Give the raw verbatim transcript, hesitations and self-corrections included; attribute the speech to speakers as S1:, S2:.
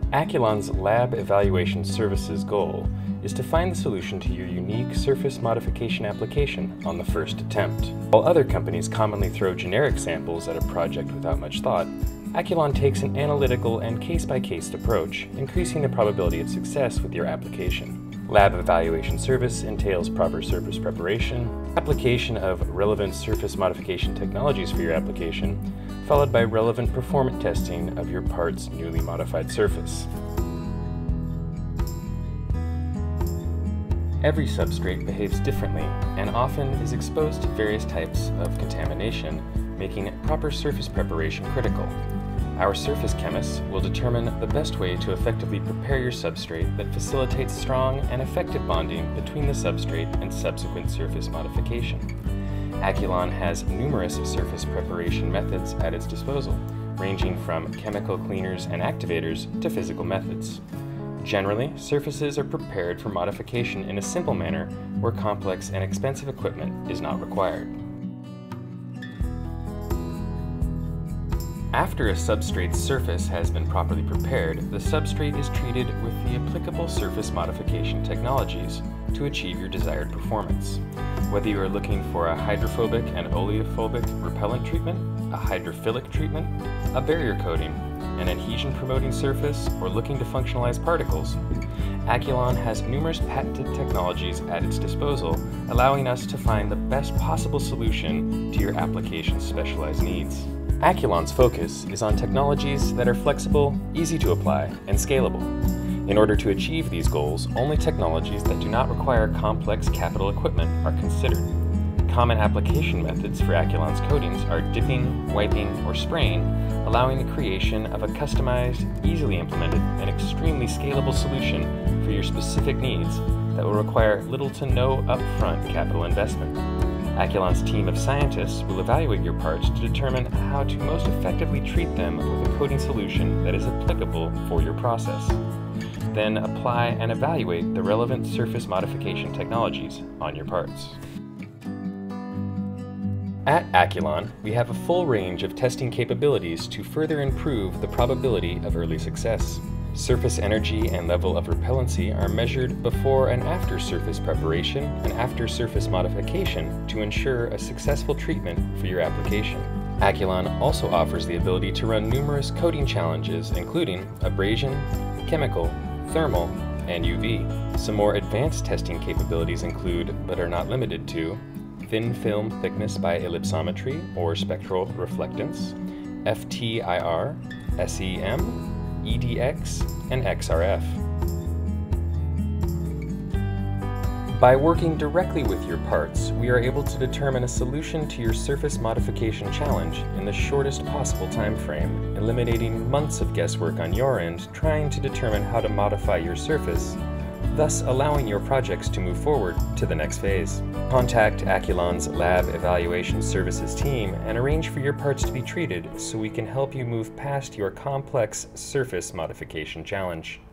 S1: Aculon's Lab Evaluation Services goal is to find the solution to your unique surface modification application on the first attempt. While other companies commonly throw generic samples at a project without much thought, Aculon takes an analytical and case-by-case approach, increasing the probability of success with your application. Lab Evaluation Service entails proper surface preparation, application of relevant surface modification technologies for your application, followed by relevant performance testing of your part's newly modified surface. Every substrate behaves differently and often is exposed to various types of contamination, making proper surface preparation critical. Our surface chemists will determine the best way to effectively prepare your substrate that facilitates strong and effective bonding between the substrate and subsequent surface modification. Aculon has numerous surface preparation methods at its disposal, ranging from chemical cleaners and activators to physical methods. Generally, surfaces are prepared for modification in a simple manner where complex and expensive equipment is not required. After a substrate's surface has been properly prepared, the substrate is treated with the applicable surface modification technologies to achieve your desired performance. Whether you are looking for a hydrophobic and oleophobic repellent treatment, a hydrophilic treatment, a barrier coating, an adhesion-promoting surface, or looking to functionalize particles, Aculon has numerous patented technologies at its disposal, allowing us to find the best possible solution to your application's specialized needs. Aculon's focus is on technologies that are flexible, easy to apply, and scalable. In order to achieve these goals, only technologies that do not require complex capital equipment are considered. Common application methods for Aculon's coatings are dipping, wiping, or spraying, allowing the creation of a customized, easily implemented, and extremely scalable solution for your specific needs that will require little to no upfront capital investment. Aculon's team of scientists will evaluate your parts to determine how to most effectively treat them with a coating solution that is applicable for your process. Then apply and evaluate the relevant surface modification technologies on your parts. At Aculon, we have a full range of testing capabilities to further improve the probability of early success. Surface energy and level of repellency are measured before and after surface preparation and after surface modification to ensure a successful treatment for your application. Aculon also offers the ability to run numerous coating challenges, including abrasion, chemical, thermal, and U V. Some more advanced testing capabilities include, but are not limited to, thin film thickness by ellipsometry or spectral reflectance, F T I R, S E M, E D X, and X R F. By working directly with your parts, we are able to determine a solution to your surface modification challenge in the shortest possible time frame, eliminating months of guesswork on your end trying to determine how to modify your surface, thus allowing your projects to move forward to the next phase. Contact Aculon's Lab Evaluation Services team and arrange for your parts to be treated so we can help you move past your complex surface modification challenge.